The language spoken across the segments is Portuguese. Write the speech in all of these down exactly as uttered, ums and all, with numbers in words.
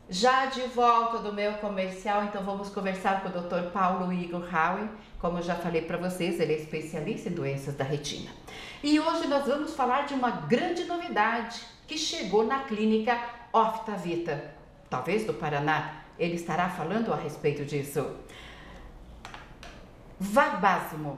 Já de volta do meu comercial, então vamos conversar com o doutor Paulo Igor Howe. Como eu já falei para vocês, ele é especialista em doenças da retina. E hoje nós vamos falar de uma grande novidade que chegou na clínica Oftavita, talvez do Paraná. Ele estará falando a respeito disso. Vabasmo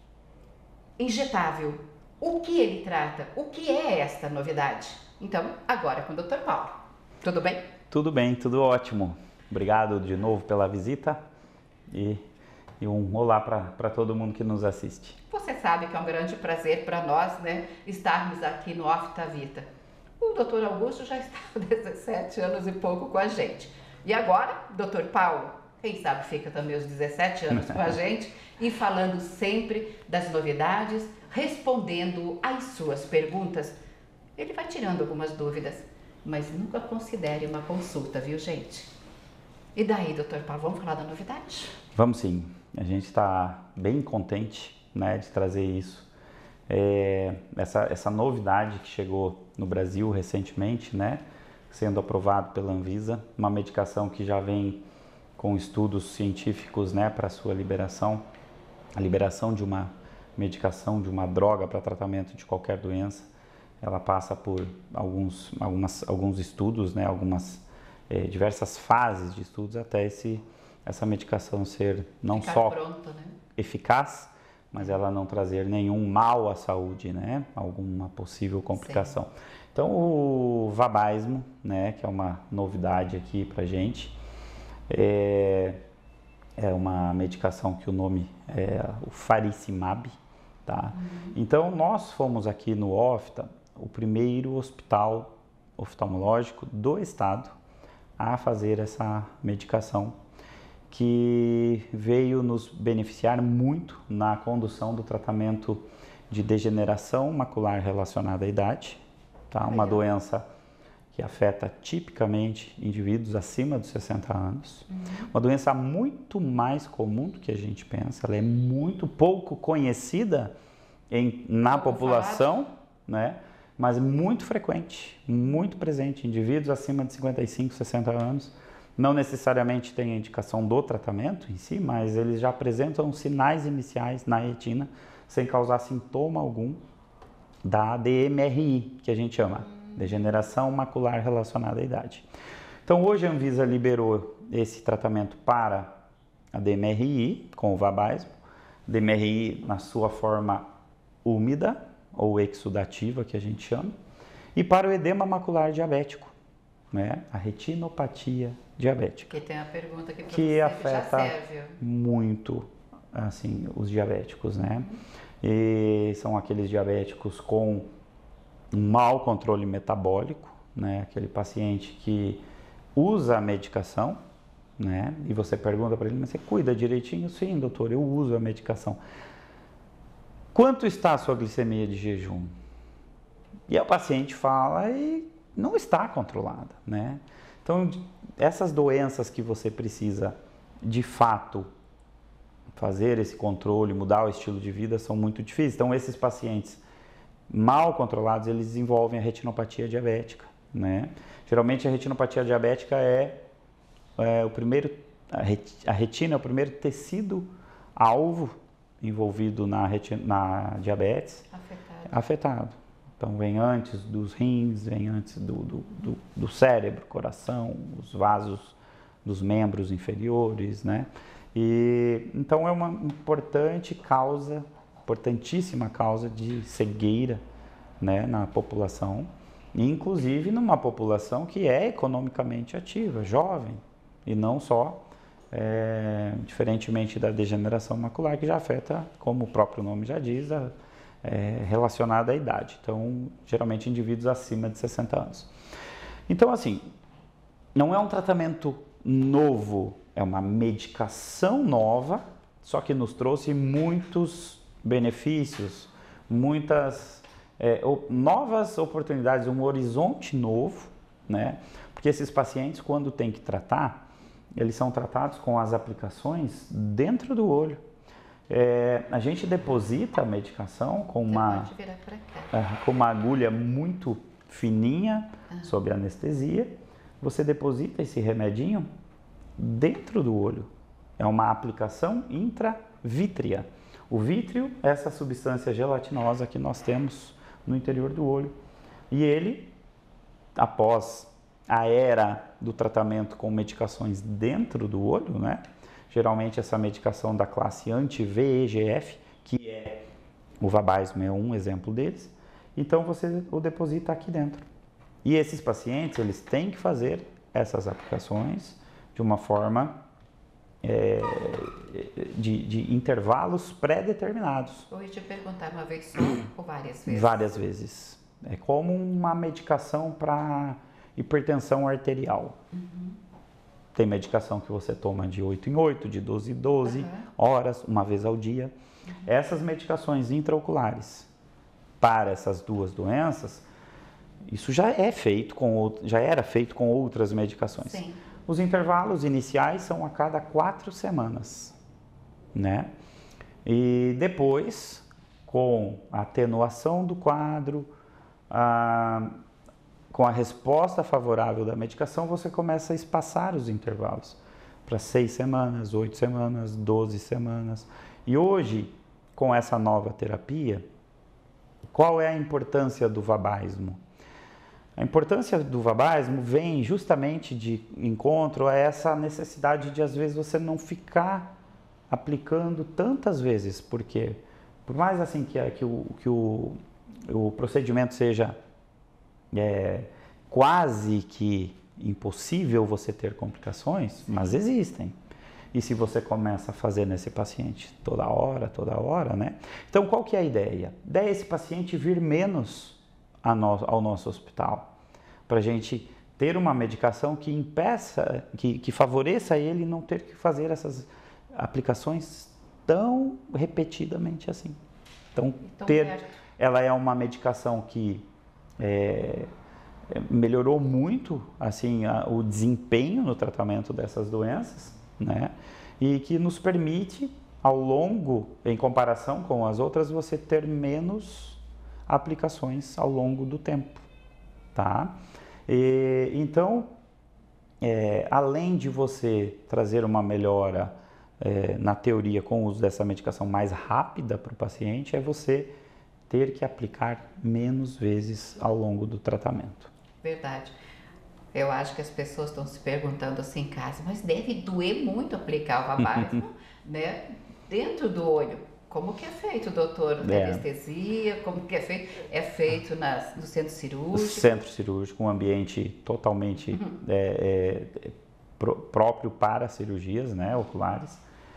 injetável. O que ele trata? O que é esta novidade? Então, agora com o doutor Paulo. Tudo bem? Tudo bem, tudo ótimo. Obrigado de novo pela visita e, e um olá para todo mundo que nos assiste. Você sabe que é um grande prazer para nós, né, estarmos aqui no Oftavita. O doutor Augusto já está há dezessete anos e pouco com a gente. E agora, doutor Paulo, quem sabe fica também os dezessete anos com a gente e falando sempre das novidades, respondendo às suas perguntas. Ele vai tirando algumas dúvidas, mas nunca considere uma consulta, viu, gente? E daí, doutor Paulo, vamos falar da novidade? Vamos sim. A gente está bem contente, né, de trazer isso. É, essa, essa novidade que chegou no Brasil recentemente, né, sendo aprovado pela Anvisa, uma medicação que já vem com estudos científicos, né, para sua liberação, a liberação de uma medicação, de uma droga para tratamento de qualquer doença. Ela passa por alguns, algumas, alguns estudos, né, algumas eh, diversas fases de estudos até esse, essa medicação ser não Ficar só pronto, né? eficaz, mas ela não trazer nenhum mal à saúde, né, alguma possível complicação. Sim. Então o Vabysmo, né, que é uma novidade aqui pra gente, é, é uma medicação que o nome é o Faricimab, tá? Uhum. Então nós fomos aqui no Ofta o primeiro hospital oftalmológico do estado a fazer essa medicação, que veio nos beneficiar muito na condução do tratamento de degeneração macular relacionada à idade, tá? Uma doença que afeta tipicamente indivíduos acima dos sessenta anos. Uhum. Uma doença muito mais comum do que a gente pensa, ela é muito pouco conhecida em, na Pouco população, falado. né? Mas muito frequente, muito presente em indivíduos acima de cinquenta e cinco, sessenta anos. Não necessariamente tem a indicação do tratamento em si, mas eles já apresentam sinais iniciais na retina, sem causar sintoma algum, da D M R I, que a gente chama, hum. degeneração macular relacionada à idade. Então hoje a Anvisa liberou esse tratamento para a D M R I, com o Vabysmo, D M R I na sua forma úmida, ou exudativa, que a gente chama, e para o edema macular diabético, né? A retinopatia diabética. Que tem a pergunta aqui para que você, afeta que já serve. muito, assim, os diabéticos, né? Uhum. E são aqueles diabéticos com um mau controle metabólico, né? Aquele paciente que usa a medicação, né? E você pergunta para ele, mas você cuida direitinho? Sim, doutor, eu uso a medicação. Quanto está a sua glicemia de jejum? E o paciente fala e não está controlada, né? Então, essas doenças que você precisa, de fato, fazer esse controle, mudar o estilo de vida, são muito difíceis. Então, esses pacientes mal controlados, eles desenvolvem a retinopatia diabética, né? Geralmente, a retinopatia diabética é, é o primeiro, a retina é o primeiro tecido alvo envolvido na, retina, na diabetes, afetado. afetado. Então, vem antes dos rins, vem antes do, do, do, do cérebro, coração, os vasos dos membros inferiores, né? E, então, é uma importante causa, importantíssima causa de cegueira, né, na população, inclusive numa população que é economicamente ativa, jovem, e não só É, diferentemente da degeneração macular, que já afeta, como o próprio nome já diz, a, é, relacionada à idade. Então, geralmente indivíduos acima de sessenta anos. Então, assim, não é um tratamento novo, é uma medicação nova, só que nos trouxe muitos benefícios, muitas é, novas oportunidades, um horizonte novo, né? Porque esses pacientes, quando tem que tratar, eles são tratados com as aplicações dentro do olho. É, a gente deposita a medicação com uma, é, com uma agulha muito fininha, ah. sob anestesia, você deposita esse remedinho dentro do olho. É uma aplicação intravítrea. O vítreo é essa substância gelatinosa que nós temos no interior do olho. E ele, após a era do tratamento com medicações dentro do olho, né? Geralmente essa medicação da classe anti-V E G F, que é o Vabysmo, é um exemplo deles. Então você o deposita aqui dentro. E esses pacientes, eles têm que fazer essas aplicações de uma forma é, de, de intervalos pré-determinados. Eu ia te perguntar uma vez só ou várias vezes? Várias vezes. É como uma medicação para hipertensão arterial. Uhum. Tem medicação que você toma de oito em oito, de doze em doze uhum. horas, uma vez ao dia. Uhum. Essas medicações intraoculares para essas duas doenças, isso já é feito com já era feito com outras medicações. Sim. Os intervalos iniciais são a cada quatro semanas, né? E depois, com a atenuação do quadro, a, com a resposta favorável da medicação, você começa a espaçar os intervalos para seis semanas, oito semanas, doze semanas. E hoje, com essa nova terapia, qual é a importância do Vabysmo? A importância do Vabysmo vem justamente de encontro a essa necessidade de, às vezes, você não ficar aplicando tantas vezes, porque por mais assim que, que, o, que o, o procedimento seja é, quase que impossível você ter complicações, mas existem. E se você começa a fazer nesse paciente toda hora, toda hora, né? Então, qual que é a ideia? A ideia é esse paciente vir menos a no, ao nosso hospital, para a gente ter uma medicação que impeça, que, que favoreça ele não ter que fazer essas aplicações tão repetidamente assim. Então, então ter, é. ela é uma medicação que é, melhorou muito assim, a, o desempenho no tratamento dessas doenças, né? E que nos permite, ao longo, em comparação com as outras, você ter menos aplicações ao longo do tempo, tá? E, então, é, além de você trazer uma melhora é, na teoria com o uso dessa medicação mais rápida para o paciente, é você ter que aplicar menos vezes ao longo do tratamento. Verdade. Eu acho que as pessoas estão se perguntando assim em casa, mas deve doer muito aplicar o Vabysmo, né? Dentro do olho. Como que é feito, doutor? É. Anestesia? Como que é feito? É feito nas, no centro cirúrgico? Centro cirúrgico, um ambiente totalmente uhum. é, é, pro, próprio para cirurgias, né, oculares.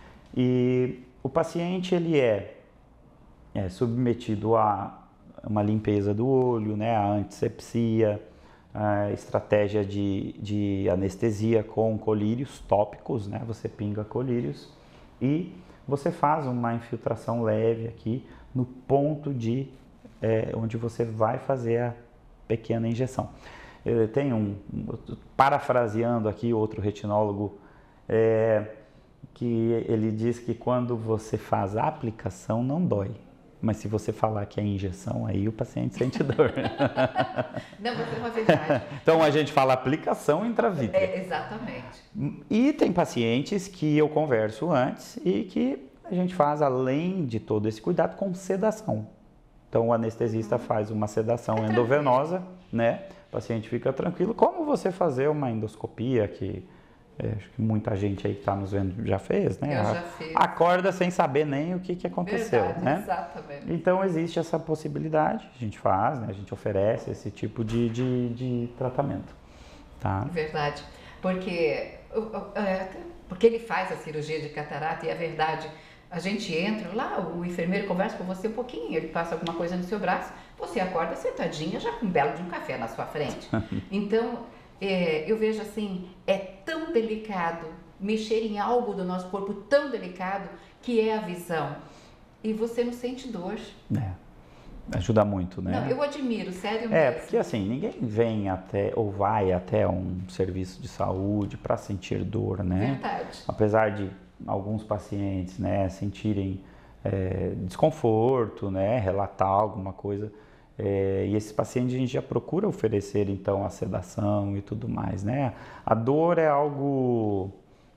E o paciente ele é, é submetido a uma limpeza do olho, né, a antisepsia, a estratégia de, de anestesia com colírios tópicos, né, você pinga colírios e você faz uma infiltração leve aqui no ponto de é, onde você vai fazer a pequena injeção. Eu tenho um, parafraseando aqui outro retinólogo, é, que ele diz que quando você faz a aplicação não dói, mas se você falar que é injeção, aí o paciente sente dor. Não, mas é uma verdade. Então a gente fala aplicação intravítrea. É, exatamente. E tem pacientes que eu converso antes e que a gente faz, além de todo esse cuidado, com sedação. Então o anestesista uhum. faz uma sedação é endovenosa, né? O paciente fica tranquilo. Como você fazer uma endoscopia, que é, acho que muita gente aí que está nos vendo já fez, né? Eu já fiz. Acorda sem saber nem o que, que aconteceu, Verdade, né? Exatamente. Então existe essa possibilidade, a gente faz, né? A gente oferece esse tipo de, de, de tratamento, tá? Verdade, porque, porque ele faz a cirurgia de catarata e é verdade, a gente entra lá, o enfermeiro conversa com você um pouquinho, ele passa alguma coisa no seu braço, você acorda sentadinha já com um belo de um café na sua frente. Então, é, eu vejo assim, é tão delicado mexer em algo do nosso corpo tão delicado que é a visão. E você não sente dor. É, ajuda muito, né? Não, eu admiro, sério mesmo. É, porque assim, ninguém vem até ou vai até um serviço de saúde para sentir dor, né? Verdade. Apesar de alguns pacientes, né, sentirem é, desconforto, né, relatar alguma coisa, É, e esses pacientes a gente já procura oferecer então a sedação e tudo mais, né? A dor é algo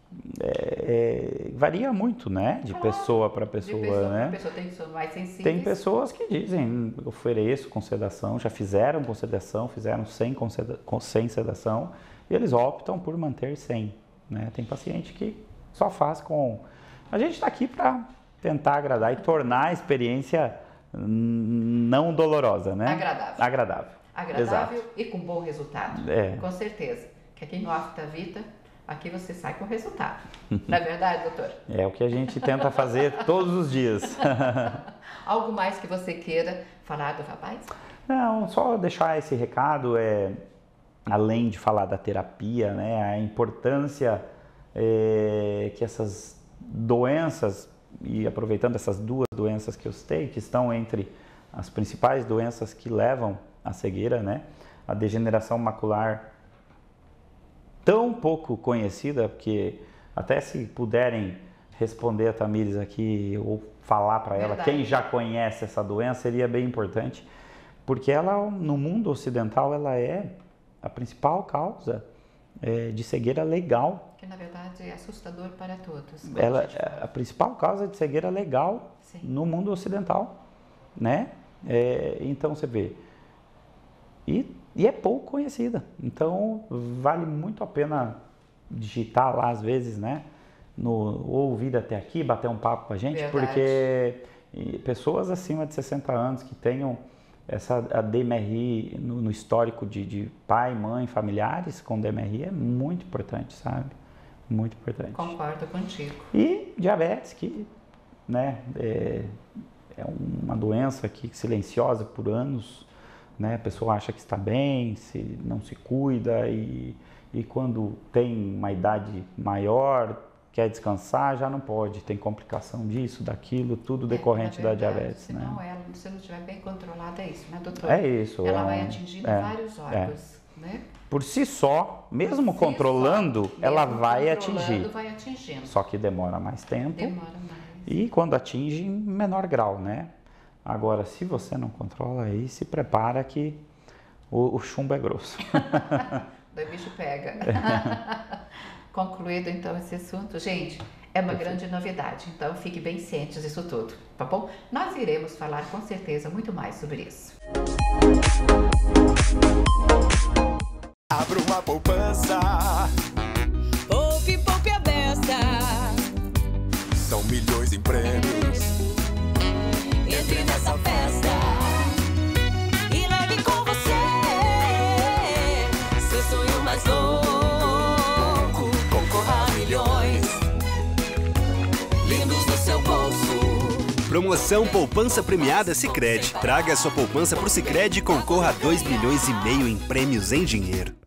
é, é, varia muito, né? De Claro, pessoa para pessoa, de pessoa né? Pra pessoa tem pessoas mais sensíveis. Tem pessoas que dizem ofereço com sedação, já fizeram com sedação, fizeram sem, com seda, com, sem sedação e eles optam por manter sem, né? Tem paciente que só faz com. A gente está aqui para tentar agradar e tornar a experiência não dolorosa, né? Agradável. Agradável. Agradável Exato. E com bom resultado. É. Com certeza. Que aqui no Afta Vita, aqui você sai com resultado. Não é verdade, doutor? É o que a gente tenta fazer todos os dias. Algo mais que você queira falar do rapaz? Não, só deixar esse recado, é, além de falar da terapia, né? A importância é, que essas doenças, e aproveitando essas duas doenças que eu citei, que estão entre as principais doenças que levam à cegueira, né? A degeneração macular, tão pouco conhecida, porque até se puderem responder a Tamires aqui ou falar para ela, quem já conhece essa doença, seria bem importante, porque ela, no mundo ocidental, ela é a principal causa é, de cegueira legal. Que na verdade é assustador para todos. Ela é a principal causa de cegueira legal. Sim. No mundo ocidental, né? É, então você vê, e, e é pouco conhecida, então vale muito a pena digitar lá às vezes, né? No, ou ouvir até aqui, bater um papo com a gente, verdade. Porque pessoas acima de sessenta anos que tenham essa a D M R I no, no histórico de, de pai, mãe, familiares com D M R I é muito importante, sabe? Muito importante. Concordo contigo. E diabetes, que, né, é, é uma doença que silenciosa por anos, né? A pessoa acha que está bem, se não se cuida e, e quando tem uma idade maior, quer descansar, já não pode, tem complicação disso, daquilo, tudo é, decorrente verdade, da diabetes. Se, né? não, ela, se não estiver bem controlada, é isso, né, doutor? É isso. Ela é, vai atingindo é, vários órgãos, é. né? Por si só, mesmo si controlando, só, ela mesmo vai atingir. vai atingindo. Só que demora mais tempo. Demora mais. E quando atinge, em menor grau, né? Agora, se você não controla, aí se prepara que o, o chumbo é grosso. O bicho pega. Concluído, então, esse assunto. Gente, é uma Perfeito. grande novidade, então fique bem cientes disso tudo, tá bom? Nós iremos falar, com certeza, muito mais sobre isso. Abra uma poupança. Poupe, poupe a beça. São milhões em prêmios. Entre nessa festa e leve com você seu sonho mais louco. Concorra a milhões lindos no seu bolso. Promoção Poupança Premiada Sicredi. Traga a sua poupança pro Sicredi e concorra a dois milhões e meio em prêmios em dinheiro.